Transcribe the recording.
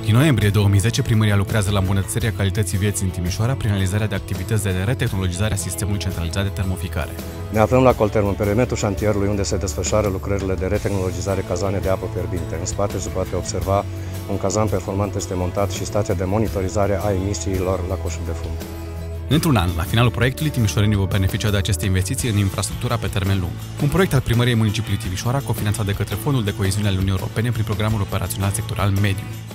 Din noiembrie 2010, primăria lucrează la îmbunătățirea calității vieții în Timișoara prin realizarea de activități de retehnologizare a sistemului centralizat de termoficare. Ne aflăm la Colterm, în perimetrul șantierului unde se desfășoară lucrările de retehnologizare cazane de apă fierbinte. În spate se poate observa un cazan performant este montat și stația de monitorizare a emisiilor la coșul de fum. Într-un an, la finalul proiectului, timișorenii vor beneficia de aceste investiții în infrastructura pe termen lung. Un proiect al Primăriei Municipiului Timișoara, cofinanțat de către Fondul de Coeziune al Uniunii Europene prin Programul Operațional Sectorial Mediu.